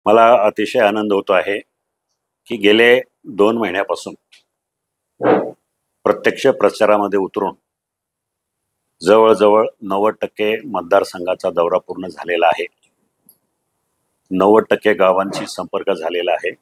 मला अतिशय आनंद होतो आहे की गेले 2 महिन्यापासून प्रत्यक्ष प्रचारामध्ये उतरून जवळजवळ 90% मतदारसंघाचा दौरा पूर्ण झालेला आहे. 90% गावांशी संपर्क झालेला आहे.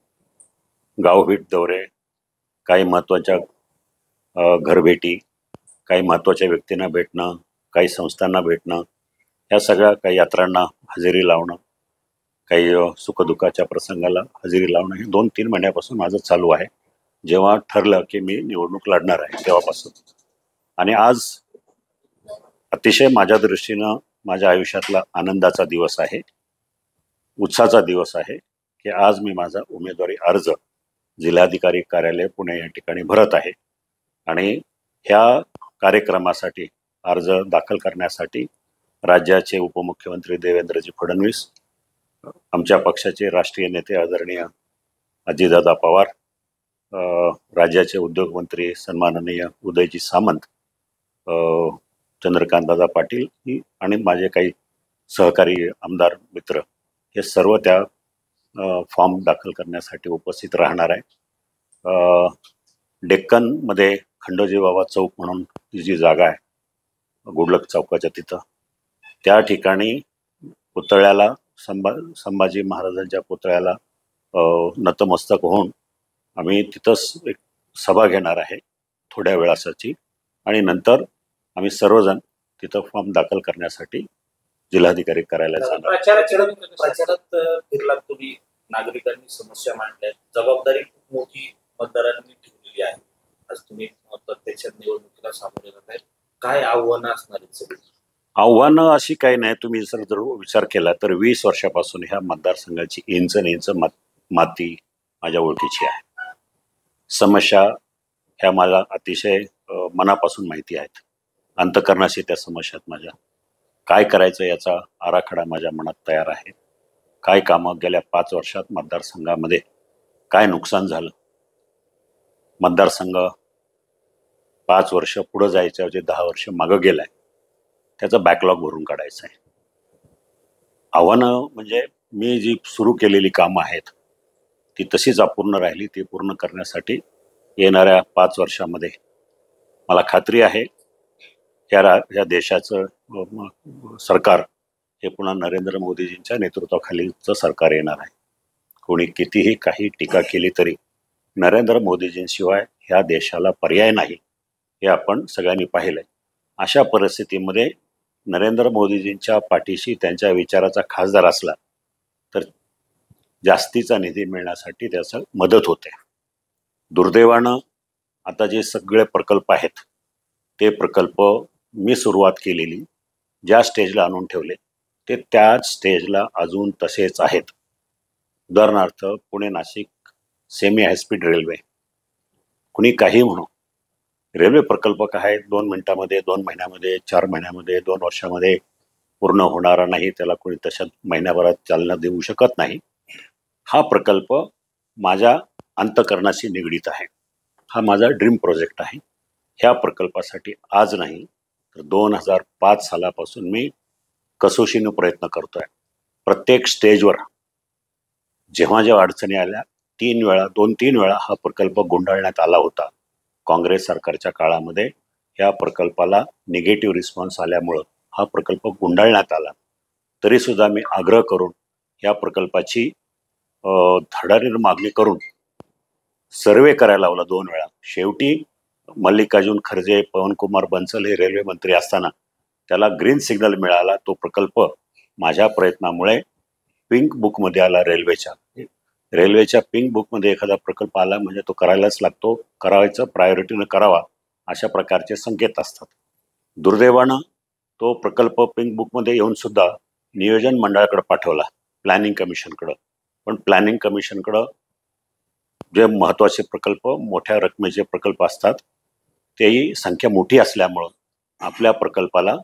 गावभेट दौरे, काही महत्त्वाच्या घरभेटी, काही महत्त्वाच्या व्यक्तींना भेटणं, काही संस्थांना भेटणं, ह्या सगळ्या काही यात्रांना हजेरी लावणं, काही सुखदुःखाच्या प्रसंगाला हजेरी लावणं हे 2-3 महिन्यापासून माझं चालू आहे. जेव्हा ठरलं की मी निवडणूक लढणार आहे तेव्हापासून. आणि आज अतिशय माझ्या दृष्टीनं माझ्या आयुष्यातला आनंदाचा दिवस आहे, उत्साहाचा दिवस आहे की आज मी माझा उमेदवारी अर्ज जिल्हाधिकारी कार्यालय पुणे या ठिकाणी भरत आहे. आणि ह्या कार्यक्रमासाठी अर्ज दाखल करण्यासाठी राज्याचे उपमुख्यमंत्री देवेंद्रजी फडणवीस, आमच्या पक्षाचे राष्ट्रीय नेते आदरणीय अजितदादा पवार, राज्याचे उद्योगमंत्री सन्माननीय उदयजी सामंत, चंद्रकांतदादा पाटील आणि माझे काही सहकारी आमदार मित्र हे सर्व त्या फॉर्म दाखल करण्यासाठी उपस्थित राहणार आहे. डेक्कनमध्ये खंडोजी बाबा चौक म्हणून ती जी जागा आहे गुडलक चौकाच्या तिथं, त्या ठिकाणी पुतळ्याला संभाजी महाराजांच्या पुतळ्याला नतमस्तक होऊन आम्ही तिथंच एक सभा घेणार आहे थोड्या वेळासाठी. आणि नंतर आम्ही सर्वजण तिथं फॉर्म दाखल करण्यासाठी जिल्हाधिकारी कार्यालयात जाणार. प्रचारात फिरलात तुम्ही, नागरिकांनी समस्या मांडल्या, जबाबदारी खूप मोठी मतदारांनी ठेवलेली आहे. आज तुम्ही प्रत्यक्ष निवडणुकीला सामोरे जात आहे, काय आव्हानं असणार आहेत सगळी? आव्हानं अशी काही नाही. तुम्ही जर विचार केला तर 20 वर्षापासून ह्या मतदारसंघाची इंच न इंच माती माझ्या ओळखीची आहे. समस्या ह्या मला अतिशय मनापासून माहिती आहेत. अंतःकरणाशी त्या समस्यात माझ्या काय करायचं याचा आराखडा माझ्या मनात तयार आहे. काय कामं गेल्या 5 वर्षात मतदारसंघामध्ये काय नुकसान झालं, मतदारसंघ 5 वर्ष पुढं जायच्या जे 10 वर्ष मागं गेलाय त्याचा बॅकलॉग भरून काढायचं आहे. आव्हानं म्हणजे मी जी सुरू केलेली कामं आहेत ती तशीच अपूर्ण राहिली, ती पूर्ण करण्यासाठी येणाऱ्या 5 वर्षामध्ये मला खात्री आहे या देशाचं सरकार हे पुन्हा नरेंद्र मोदीजींच्या नेतृत्वाखालीचं सरकार येणार आहे. कोणी कितीही काही टीका केली तरी नरेंद्र मोदीजींशिवाय ह्या देशाला पर्याय नाही हे आपण सगळ्यांनी पाहिलंय. अशा परिस्थितीमध्ये नरेंद्र मोदीजींच्या पाठीशी त्यांच्या विचाराचा खासदार असला तर जास्तीचा निधी मिळण्यासाठी त्याचं मदत होते. दुर्दैवानं आता जे सगळे प्रकल्प आहेत ते प्रकल्प मी सुरुवात केलेली ज्या स्टेजला आणून ठेवले ते त्याच स्टेजला अजून तसेच आहेत. उदाहरणार्थ Pune Nashik semi high speed railway, कुणी काही म्हणू, रेल्वे प्रकल्प काय 2 मिनिटामध्ये, 2 महिन्यामध्ये, 4 महिन्यामध्ये, 2 वर्षामध्ये पूर्ण होणारा नाही. त्याला कोणी तशा महिन्याभरात चालना देऊ शकत नाही. हा प्रकल्प माझ्या अंतःकरणाशी निगडीत आहे. हा माझा ड्रीम प्रोजेक्ट आहे. ह्या प्रकल्पासाठी आज नाही तर 2005 सालापासून मी कसोशीनं प्रयत्न करतोय. प्रत्येक स्टेजवर जेव्हा अडचणी आल्या 2-3 वेळा हा प्रकल्प गुंडाळण्यात आला होता. काँग्रेस सरकारच्या काळामध्ये ह्या प्रकल्पाला निगेटिव्ह रिस्पॉन्स आल्यामुळं हा प्रकल्प गुंडाळण्यात आला. तरीसुद्धा मी आग्रह करून ह्या प्रकल्पाची धडाडीनं मागणी करून सर्वे करायला लावला 2 वेळा. शेवटी मल्लिकार्जुन खरगे, पवनकुमार बन्सल हे रेल्वे मंत्री असताना त्याला ग्रीन सिग्नल मिळाला. तो प्रकल्प माझ्या प्रयत्नामुळे पिंक बुकमध्ये आला. रेल्वेच्या पिंक बुकमध्ये एखादा प्रकल्प आला म्हणजे तो करायलाच लागतो, करायचं प्रायोरिटीनं करावा अशा प्रकारचे संकेत असतात. दुर्दैवानं तो प्रकल्प पिंक बुकमध्ये येऊन सुद्धा नियोजन मंडळाकडे पाठवला, प्लॅनिंग कमिशनकडं. पण प्लॅनिंग कमिशनकडं जे महत्त्वाचे प्रकल्प, मोठ्या रकमेचे प्रकल्प असतात तेही संख्या मोठी असल्यामुळं आपल्या प्रकल्पाला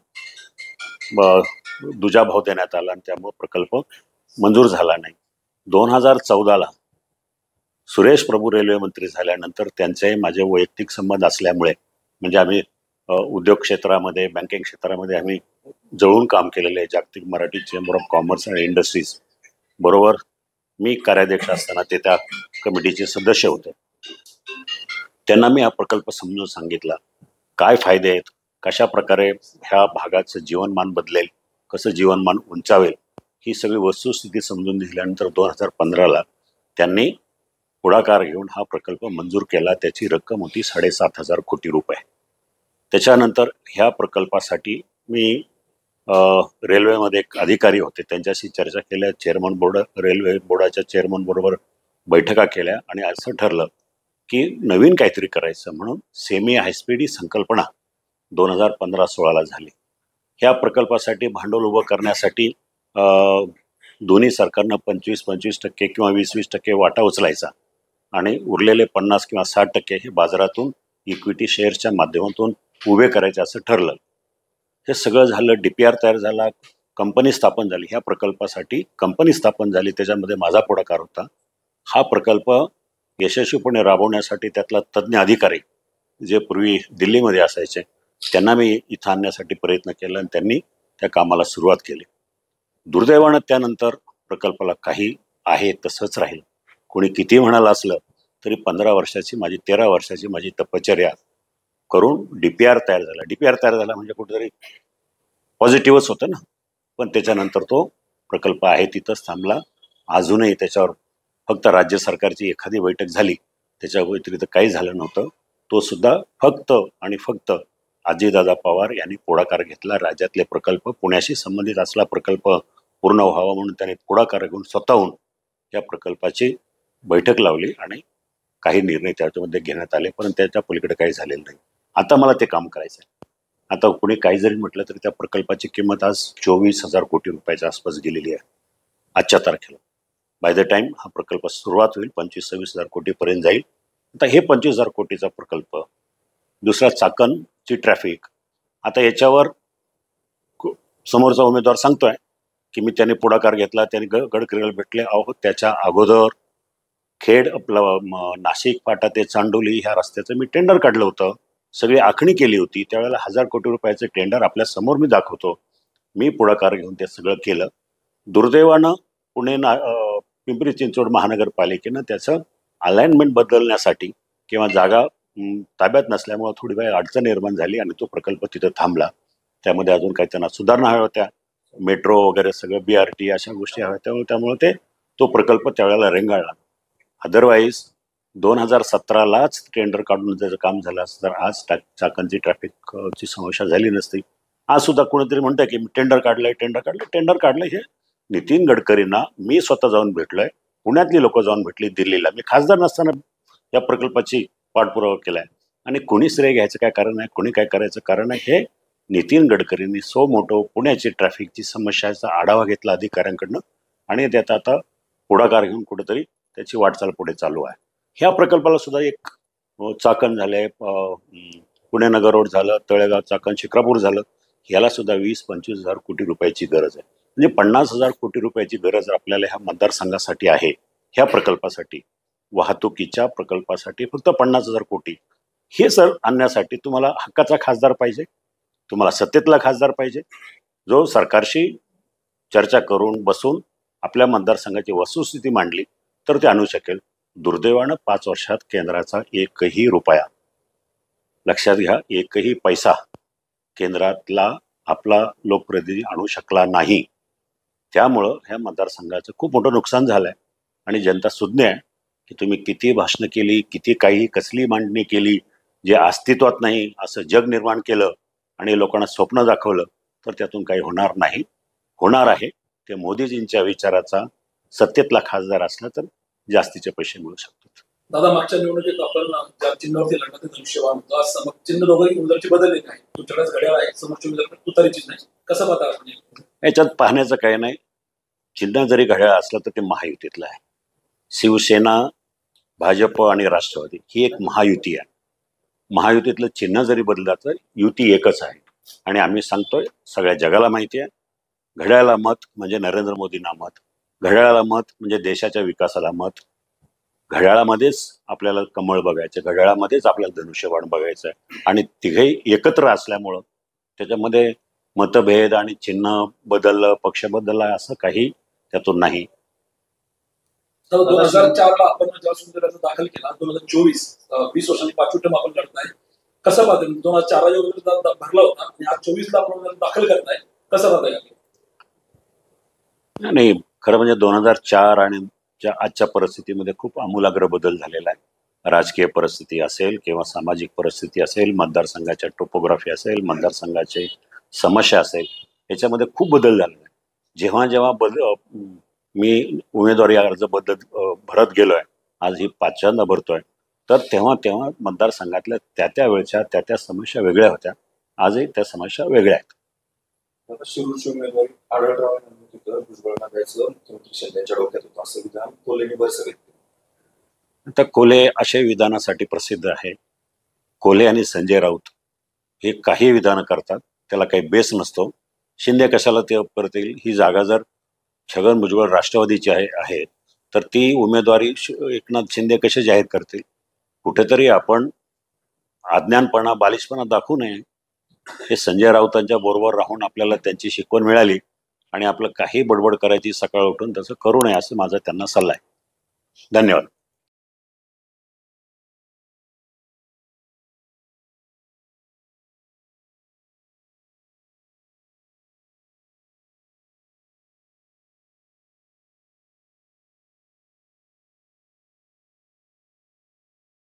दुजाभाव देण्यात आला आणि त्यामुळे प्रकल्प मंजूर झाला नाही. 2014ला सुरेश प्रभू रेल्वे मंत्री झाल्यानंतर त्यांचे माझे वैयक्तिक संबंध असल्यामुळे, म्हणजे आम्ही उद्योग क्षेत्रामध्ये, बँकिंग क्षेत्रामध्ये आम्ही जवळून काम केलेलं आहे. जागतिक Marathi chamber of commerce and industries बरोबर मी कार्याध्यक्ष असताना ते त्या कमिटीचे सदस्य होते. त्यांना मी हा प्रकल्प समजून सांगितला, काय फायदे आहेत, कशा प्रकारे ह्या भागाचं जीवनमान बदलेल, कसं जीवनमान उंचावेल, ही सगळी वस्तुस्थिती समजून दिल्यानंतर 2015ला त्यांनी पुढाकार घेऊन हा प्रकल्प मंजूर केला. त्याची रक्कम होती 7,500 कोटी रुपये. त्याच्यानंतर ह्या प्रकल्पासाठी मी रेल्वेमध्ये एक अधिकारी होते, त्यांच्याशी चर्चा केल्या, रेल्वे बोर्डाच्या चेअरमन बरोबर बैठका केल्या आणि असं ठरलं की नवीन काहीतरी करायचं म्हणून सेमी हायस्पीड ही संकल्पना 2015-16ला झाली. ह्या प्रकल्पासाठी भांडवल उभं करण्यासाठी दोन्ही सरकारनं 25% किंवा 20% वाटा उचलायचा आणि उरलेले 50 किंवा 60% हे बाजारातून इक्विटी शेअर्सच्या माध्यमातून उभे करायचे असं ठरलं. हे सगळं झालं, DPR तयार झाला, कंपनी स्थापन झाली. ह्या प्रकल्पासाठी कंपनी स्थापन झाली, त्याच्यामध्ये माझा पुढाकार होता. हा प्रकल्प यशस्वीपणे राबवण्यासाठी त्यातला तज्ज्ञ अधिकारी जे पूर्वी दिल्लीमध्ये असायचे त्यांना मी इथं आणण्यासाठी प्रयत्न केला आणि त्यांनी त्या कामाला सुरुवात केली. दुर्दैवानं त्यानंतर प्रकल्पाला काही आहे तसंच राहील. कोणी किती म्हणालं असलं तरी 13 वर्षाची माझी तपश्चर्या करून DPR तयार झाला. DPR तयार झाला म्हणजे कुठेतरी पॉझिटिव्हच होतं ना, पण त्याच्यानंतर तो प्रकल्प आहे तिथंच थांबला. अजूनही त्याच्यावर फक्त राज्य सरकारची एखादी बैठक झाली, त्याच्या व्यतिरिक्त काही झालं नव्हतं. तो सुद्धा फक्त आणि फक्त अजितदादा पवार यांनी पुढाकार घेतला. राज्यातले प्रकल्प, पुण्याशी संबंधित असला प्रकल्प पूर्ण व्हावा म्हणून त्याने पुढाकार घेऊन स्वतःहून या प्रकल्पाची बैठक लावली आणि काही निर्णय त्याच्यामध्ये घेण्यात आले, पण त्याच्या पलीकडे काही झालेलं नाही. आता मला ते काम करायचं आहे. आता कोणी काही जरी म्हटलं तरी त्या प्रकल्पाची किंमत आज 24,000 कोटी रुपयाच्या आसपास गेलेली आहे आजच्या तारखेला. बाय द टाइम हा प्रकल्प सुरुवात होईल 25-26,000 कोटीपर्यंत जाईल. आता हे 25,000 कोटीचा प्रकल्प, दुसरा चाकणची ट्रॅफिक, आता याच्यावर समोरचा उमेदवार सांगतोय की मी त्याने पुढाकार घेतला, त्याने गडकरीला भेटले. अहो, त्याच्या अगोदर खेड नाशिक फाटा ते चांडोली ह्या रस्त्याचं मी टेंडर काढलं होतं, सगळी आखणी केली होती. त्यावेळेला 1,000 कोटी रुपयाचं टेंडर आपल्या समोर मी दाखवतो. मी पुढाकार घेऊन ते सगळं केलं. दुर्दैवानं पिंपरी चिंचवड महानगरपालिकेनं त्याचं अलाइनमेंट बदलण्यासाठी किंवा जागा ताब्यात नसल्यामुळं थोडी वेळ अडचण निर्माण झाली आणि तो प्रकल्प तिथं थांबला. त्यामध्ये अजून काही त्यांना सुधारणा हव्या होत्या, मेट्रो वगैरे सगळं, BRT अशा गोष्टी हव्या, त्यामुळे तो प्रकल्प त्यावेळेला रेंगाळला. अदरवाईज 2017लाच टेंडर काढून त्याचं काम झालं असतं तर आज चाकणची ट्रॅफिकची समस्या झाली नसती. आज सुद्धा कोणीतरी म्हणतंय की टेंडर काढलंय. हे नितीन गडकरींना मी स्वतः जाऊन भेटलोय, पुण्यातली लोक जाऊन भेटली, दिल्लीला. मी खासदार नसताना या प्रकल्पाची पाठपुरावा केलाय आणि कोणी श्रेय घ्यायचं काय कारण आहे, कोणी काय करायचं कारण आहे, हे नितीन गडकरींनी सो मोठं पुण्याची ट्रॅफिकची समस्याचा आढावा घेतला अधिकाऱ्यांकडनं आणि त्यात आता पुढाकार घेऊन कुठेतरी त्याची वाटचाल पुढे चालू आहे. ह्या प्रकल्पाला सुद्धा एक चाकण झालंय, पुणे नगर रोड झालं, तळेगाव चाकण शिक्रापूर झालं, याला सुद्धा 20-25,000 कोटी रुपयाची गरज आहे. म्हणजे 50,000 कोटी रुपयाची गरज आपल्याला ह्या मतदारसंघासाठी आहे. ह्या प्रकल्पासाठी, वाहतुकीच्या प्रकल्पासाठी फक्त 50,000 कोटी. हे सर आणण्यासाठी तुम्हाला हक्काचा खासदार पाहिजे, तुम्हाला सत्तेतला खासदार पाहिजे, जो सरकारशी चर्चा करून बसून आपल्या मतदारसंघाची वस्तुस्थिती मांडली तर ते आणू शकेल. दुर्दैवानं 5 वर्षात केंद्राचा एकही रुपया, लक्षात घ्या, एकही पैसा केंद्रातला आपला लोकप्रतिनिधी आणू शकला नाही. त्यामुळं ह्या मतदारसंघाचं खूप मोठं नुकसान झालंय आणि जनता सुज्ञ आहे की तुम्ही किती भाषणं केली, किती काही कसली मांडणी केली, जे अस्तित्वात नाही असं जग निर्माण केलं आणि लोकांना स्वप्न दाखवलं तर त्यातून काही होणार नाही. होणार आहे ते मोदीजींच्या विचाराचा सत्तेतला खासदार असला तर जास्तीचे पैसे मिळू शकतात. दादा, मागच्या निवडणुकीत आपण ज्या चिन्हावरती लढण्याचा धनुष्यबाण होता, मग चिन्ह दोघंही उमेदवारची बदलले नाही, तुमच्याकडेच घड्याळ आहे, समोरच्या उमेदवार तुतारीचीच नाही, कसं पाहता आपण? याच्यात पाहण्याचं काही नाही. चिन्ह जरी घड्याळ असलं तर ते महायुतीतलं आहे. शिवसेना, भाजप आणि राष्ट्रवादी ही एक महायुती आहे. महायुतीतलं चिन्ह जरी बदललं तर युती एकच आहे आणि आम्ही सांगतोय, सगळ्या जगाला माहिती आहे, घड्याळाला मत म्हणजे नरेंद्र मोदींना मत, घड्याळाला मत म्हणजे देशाच्या विकासाला मत, घड्याळामध्येच आपल्याला कमळ बघायचं, घड्याळामध्येच आपल्याला धनुष्यबाण बघायचं आहे आणि तिघही एकत्र असल्यामुळं त्याच्यामध्ये मतभेद आणि चिन्ह बदललं, पक्ष बदलला असं काही त्यातून नाही. तर 2004ला आपण जेव्हा सुंदर दाखल केला, 2024 20 वर्षांची 5वी टर्म आपण करताय, कसं पाहताय? 2004ला जेव्हा भरला होता आणि आज 24ला आपण दाखल करताय, कसं पाहताय? नाही, खरं म्हणजे 2004 आणि आजच्या परिस्थितीमध्ये खूप आमूलाग्र बदल झालेला आहे. राजकीय परिस्थिती असेल किंवा सामाजिक परिस्थिती असेल, मतदारसंघाच्या टोपोग्राफी असेल, मतदारसंघाचे समस्या असेल, याच्यामध्ये खूप बदल झालेला आहे. जेव्हा जेव्हा मी उमेदवारी अर्ज भरत गेलोय, आज ही 5व्यांदा भरतोय, तर तेव्हा तेव्हा मतदारसंघातल्या त्या वेळच्या त्या समस्या वेगळ्या होत्या. आजही त्या समस्या वेगळ्या आहेत. शिरूरची उमेदवारी आढळराव यांना भुजबळांना द्यायचं मुख्यमंत्री शिंदेच्या डोक्यात होतं, असं विधान कोल्हेंनी बरसवित केलं. आता कोल्हे अशा विधानासाठी प्रसिद्ध आहे. कोल्हे आणि संजय राऊत हे काही विधानं करतात, त्याला काही बेस नसतो. शिंदे कशाला ते करतील? ही जागा जर छगन भुजबळ राष्ट्रवादीची आहे तर ती उमेदवारी एकनाथ शिंदे कसे जाहीर करतील? कुठेतरी आपण अज्ञानपणा, बालिशपणा दाखवू नये. हे संजय राऊतांच्या बरोबर राहून आपल्याला त्यांची शिकवण मिळाली आणि आपलं काही बडबड करायची सकाळ उठून तसं करू नये, असं माझा त्यांना सल्ला आहे. धन्यवाद.